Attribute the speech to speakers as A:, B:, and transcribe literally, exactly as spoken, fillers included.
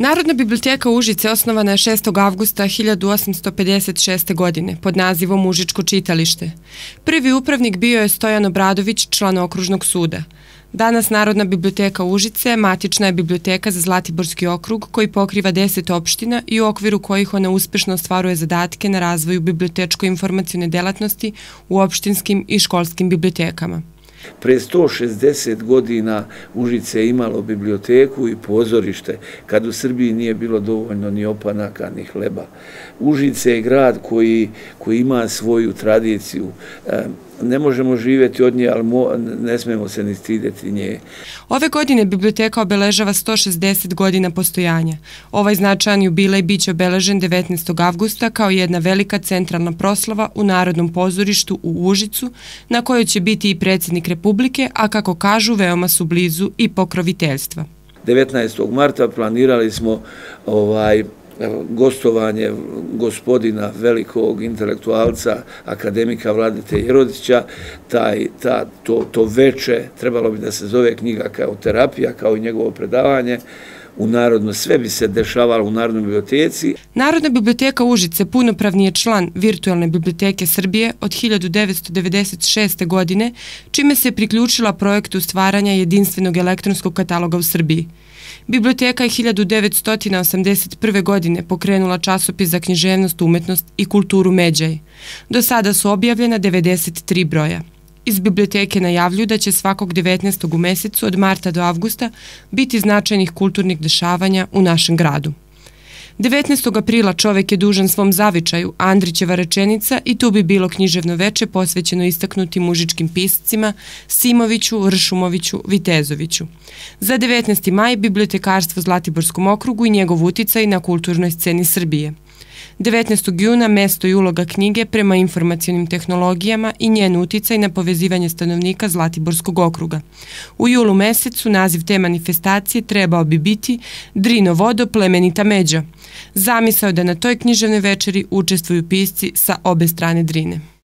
A: Narodna biblioteka Užice osnovana je šestog avgusta hiljadu osamsto pedeset šeste. godine pod nazivom Užičko čitalište. Prvi upravnik bio je Stojan Obradović, član okružnog suda. Danas Narodna biblioteka Užice matična je biblioteka za Zlatiborski okrug koji pokriva deset opština i u okviru kojih ona uspešno ostvaruje zadatke na razvoju bibliotečko-informacione delatnosti u opštinskim i školskim bibliotekama.
B: Pre sto šezdeset godina Užice je imalo biblioteku i pozorište, kad u Srbiji nije bilo dovoljno ni opanaka, ni hleba. Užice je grad koji, koji ima svoju tradiciju. Ne možemo živjeti od nje, ali ne smemo se ni stideti nje.
A: Ove godine biblioteka obeležava sto šezdeset godina postojanja. Ovaj značajan jubilej biće obeležen devetnaestog avgusta kao jedna velika centralna proslava u Narodnom pozorištu u Užicu, na kojoj će biti i predsjednik Republike, a kako kažu, veoma su blizu i pokroviteljstva.
B: devetnaestog marta planirali smo ovaj gostovanje gospodina velikog intelektualca, akademika Vladete Jerodića. Taj, ta, to, to veče trebalo bi da se zove knjiga kao terapija, kao i njegovo predavanje. U Narodno, sve bi se dešavalo u Narodnoj biblioteci.
A: Narodna biblioteka Užice punopravni je član Virtualne biblioteke Srbije od hiljadu devetsto devedeset šeste. godine, čime se priključila projektu stvaranja jedinstvenog elektronskog kataloga u Srbiji. Biblioteka je hiljadu devetsto osamdeset prve. godine pokrenula časopis za književnost, umetnost i kulturu Međaj. Do sada su objavljena devedeset tri broja. Iz biblioteke najavljuju da će svakog devetnaestog u mesecu od marta do avgusta biti značajnih kulturnih dešavanja u našem gradu. devetnaestog aprila čovek je dužan svom zavičaju, Andrićeva rečenica, i tu bi bilo književno veče posvećeno istaknutim užičkim piscima Simoviću, Ršumoviću, Vitezoviću. Za devetnaesti maj bibliotekarstvo u Zlatiborskom okrugu i njegov uticaj na kulturnoj sceni Srbije. devetnaestog juna mesto i uloga knjige prema informacionim tehnologijama i njen uticaj na povezivanje stanovnika Zlatiborskog okruga. U julu mesecu naziv te manifestacije trebao bi biti Drino vodo, plemenita međa. Zamisao je da na toj književnoj večeri učestvuju pisci sa obe strane Drine.